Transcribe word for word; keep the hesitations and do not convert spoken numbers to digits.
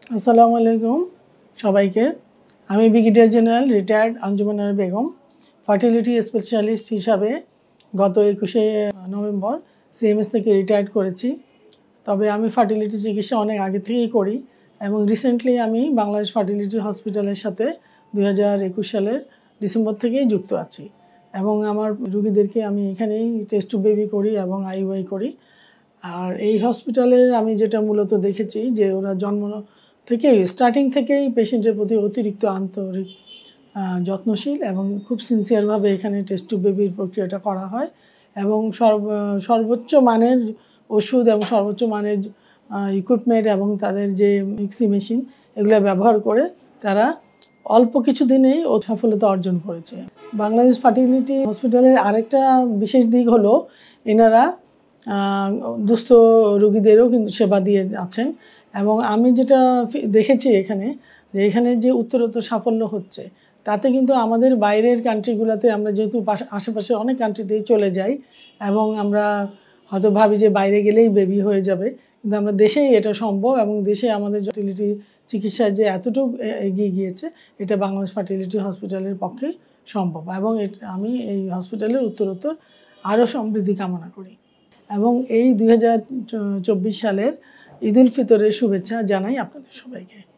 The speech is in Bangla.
আসসালামু আলাইকুম সবাইকে। আমি brigadier general retired Anjuman Ara Begum fertility specialist হিসাবে গত একুশে নভেম্বর সিএমএস থেকে রিটায়ার্ড করেছি। তবে আমি ফার্টিলিটি চিকিৎসা অনেক আগে থেকেই করি এবং রিসেন্টলি আমি বাংলাদেশ ফার্টিলিটি হসপিটালের সাথে দুই হাজার একুশ সালের ডিসেম্বর থেকেই যুক্ত আছি এবং আমার রুগীদেরকে আমি এখানেই টেস্ট টু বেবি করি এবং আইওআই করি। আর এই হসপিটালের আমি যেটা মূলত দেখেছি যে ওরা জন্ম থেকেই স্টার্টিং থেকেই পেশেন্টের প্রতি অতিরিক্ত আন্তরিক যত্নশীল এবং খুব সিনসিয়ারভাবে এখানে টেস্ট টু বেবির প্রক্রিয়াটা করা হয় এবং সর্ব সর্বোচ্চ মানের ওষুধ এবং সর্বোচ্চ মানের ইকুইপমেন্ট এবং তাদের যে মিক্সি মেশিন এগুলো ব্যবহার করে তারা অল্প কিছু দিনেই ও সফলতা অর্জন করেছে। বাংলাদেশ ফার্টিলিটি হসপিটালের আরেকটা বিশেষ দিক হলো এনারা দুস্থ রোগীদেরও কিন্তু সেবা দিয়ে আছেন এবং আমি যেটা দেখেছি এখানে যে এখানে যে উত্তরোত্তর সাফল্য হচ্ছে তাতে কিন্তু আমাদের বাইরের কান্ট্রিগুলোতে আমরা যেহেতু আশেপাশে অনেক কান্ট্রিতেই চলে যাই এবং আমরা হয়তো ভাবি যে বাইরে গেলেই বেবি হয়ে যাবে, কিন্তু আমরা দেশেই এটা সম্ভব এবং দেশে আমাদের ফার্টিলিটি চিকিৎসায় যে এতটুকু এগিয়ে গিয়েছে এটা বাংলাদেশ ফার্টিলিটি হসপিটালের পক্ষে সম্ভব এবং আমি এই হসপিটালের উত্তরোত্তর আরও সমৃদ্ধি কামনা করি এবং এই দুই হাজার চব্বিশ সালের ঈদ উল ফিতরের শুভেচ্ছা জানাই আপনাদের সবাইকে।